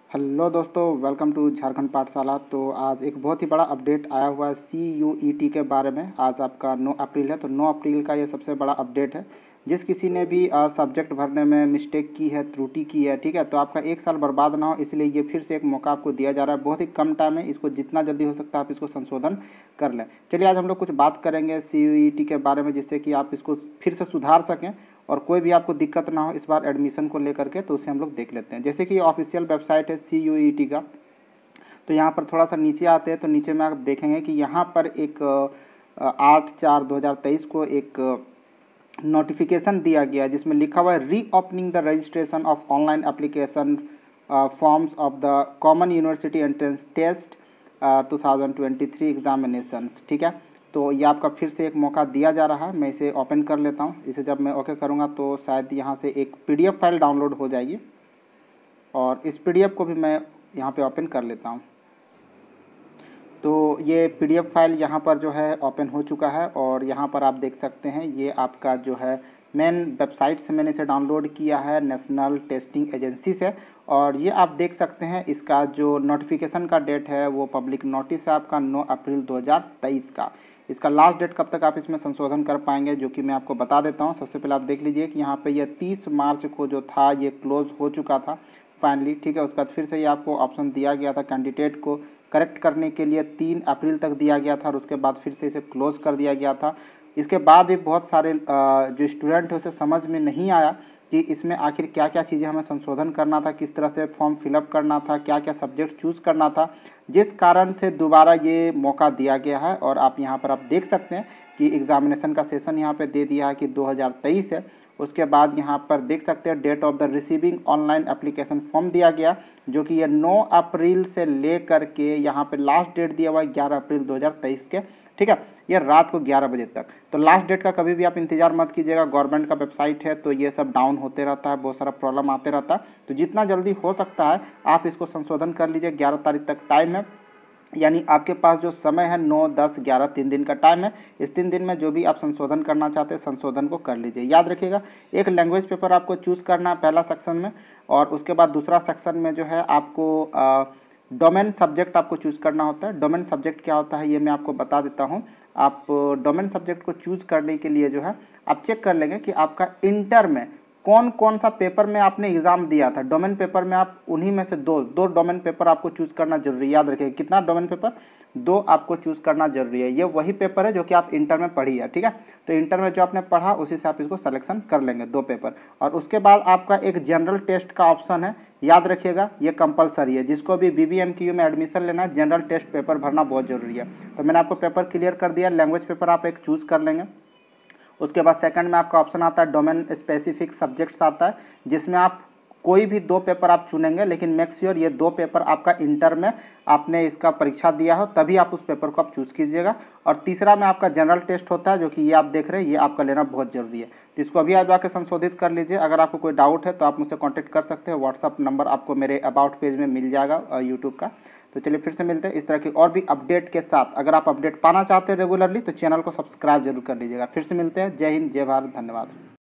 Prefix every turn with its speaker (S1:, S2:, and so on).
S1: Hello दोस्तों, welcome to Jharkhand पाठशाला। तो आज एक बहुत ही बड़ा अपडेट आया हुआ है CUET के बारे में। आज आपका 9 अप्रैल है, तो 9 अप्रैल का ये सबसे बड़ा अपडेट है। जिस किसी ने भी सब्जेक्ट भरने में मिस्टेक की है, त्रुटि की है, ठीक है, तो आपका एक साल बर्बाद ना हो, इसलिए ये फिर से एक मौका आपको दिया जा रहा है। बहुत ही कम टाइम है, इसको जितना जल्दी हो सकता है आप इसको संशोधन कर लें। चलिए आज हम लोग कुछ बात करेंगे CUET के बारे में, जिससे कि आप इसको फिर से सुधार सकें और कोई भी आपको दिक्कत ना हो इस बार एडमिशन को लेकर के। तो उसे हम लोग देख लेते हैं। जैसे कि ऑफिशियल वेबसाइट है CUET का, तो यहाँ पर थोड़ा सा नीचे आते हैं तो नीचे में आप देखेंगे कि यहाँ पर एक 8/4/2023 को एक नोटिफिकेशन दिया गया है, जिसमें लिखा हुआ है reopening the registration of online application forms of the common university entrance test 2023 examinations. ठीक है, तो ये आपका फिर से एक मौका दिया जा रहा है। मैं इसे ओपन कर लेता हूँ। इसे जब मैं ओके करूँगा तो शायद यहाँ से एक PDF फाइल डाउनलोड हो जाएगी, और इस PDF को भी मैं यहाँ पे ओपन कर लेता हूँ। तो ये PDF फाइल यहाँ पर जो है ओपन हो चुका है, और यहाँ पर आप देख सकते हैं ये आपका जो है मेन वेबसाइट से मैंने इसे डाउनलोड किया है, नेशनल टेस्टिंग एजेंसी से। और ये आप देख सकते हैं इसका जो नोटिफिकेशन का डेट है वो पब्लिक नोटिस है आपका 9 अप्रैल 2023 का। इसका लास्ट डेट कब तक आप इसमें संशोधन कर पाएंगे, जो कि मैं आपको बता देता हूँ। सबसे पहले आप देख लीजिए कि यहाँ पे ये 30 मार्च को जो था ये क्लोज हो चुका था फाइनली। ठीक है, उसका फिर से ये आपको ऑप्शन दिया गया था कैंडिडेट को करेक्ट करने के लिए 3 अप्रैल तक दिया गया था, और उसके बाद फिर से इसे क्लोज कर दिया गया था। इसके बाद भी बहुत सारे जो स्टूडेंट है उसे समझ में नहीं आया कि इसमें आखिर क्या क्या चीज़ें हमें संशोधन करना था, किस तरह से फॉर्म फिलअप करना था, क्या क्या सब्जेक्ट चूज़ करना था, जिस कारण से दोबारा ये मौका दिया गया है। और आप यहाँ पर आप देख सकते हैं कि एग्जामिनेशन का सेशन यहाँ पे दे दिया है कि 2023 है। उसके बाद यहाँ पर देख सकते हैं date of the receiving online application form दिया गया, जो कि ये 9 अप्रैल से ले करके यहाँ पे लास्ट डेट दिया हुआ है 11 अप्रैल 2023 के। ठीक है, ये रात को 11 बजे तक। तो लास्ट डेट का कभी भी आप इंतजार मत कीजिएगा। गवर्नमेंट का वेबसाइट है तो ये सब डाउन होते रहता है, बहुत सारा प्रॉब्लम आते रहता है। तो जितना जल्दी हो सकता है आप इसको संशोधन कर लीजिए। 11 तारीख तक टाइम है, यानी आपके पास जो समय है 9, 10, 11 3 दिन का टाइम है। इस 3 दिन में जो भी आप संशोधन करना चाहते हैं संशोधन को कर लीजिए। याद रखिएगा, एक लैंग्वेज पेपर आपको चूज़ करना है पहला सेक्शन में, और उसके बाद दूसरा सेक्शन में जो है आपको डोमेन सब्जेक्ट आपको चूज़ करना होता है। डोमेन सब्जेक्ट क्या होता है ये मैं आपको बता देता हूँ। आप डोमेन सब्जेक्ट को चूज़ करने के लिए जो है आप चेक कर लेंगे कि आपका इंटर में कौन कौन सा पेपर में आपने एग्जाम दिया था। डोमेन पेपर में आप उन्हीं में से दो डोमेन पेपर आपको चूज़ करना जरूरी है। याद रखिए कितना डोमेन पेपर, 2 आपको चूज़ करना जरूरी है। ये वही पेपर है जो कि आप इंटर में पढ़ी है। ठीक है, तो इंटर में जो आपने पढ़ा उसी से आप इसको सिलेक्शन कर लेंगे 2 पेपर। और उसके बाद आपका एक जनरल टेस्ट का ऑप्शन है। याद रखिएगा ये कंपलसरी है, जिसको भी BBMQ में एडमिशन लेना है जनरल टेस्ट पेपर भरना बहुत जरूरी है। तो मैंने आपको पेपर क्लियर कर दिया। लैंग्वेज पेपर आप एक चूज़ कर लेंगे। उसके बाद सेकंड में आपका ऑप्शन आता है डोमेन स्पेसिफिक सब्जेक्ट्स आता है, जिसमें आप कोई भी 2 पेपर आप चुनेंगे, लेकिन मेक श्योर ये 2 पेपर आपका इंटर में आपने इसका परीक्षा दिया हो, तभी आप उस पेपर को आप चूज़ कीजिएगा। और तीसरा में आपका जनरल टेस्ट होता है, जो कि ये आप देख रहे हैं, ये आपका लेना बहुत जरूरी है। तो इसको अभी आप जाकर संशोधित कर लीजिए। अगर आपको कोई डाउट है तो आप मुझसे कॉन्टैक्ट कर सकते हैं। व्हाट्सअप नंबर आपको मेरे अबाउट पेज में मिल जाएगा यूट्यूब का। तो चलिए फिर से मिलते हैं इस तरह की और भी अपडेट के साथ। अगर आप अपडेट पाना चाहते हैं रेगुलरली तो चैनल को सब्सक्राइब जरूर कर लीजिएगा। फिर से मिलते हैं। जय हिंद, जय भारत, धन्यवाद।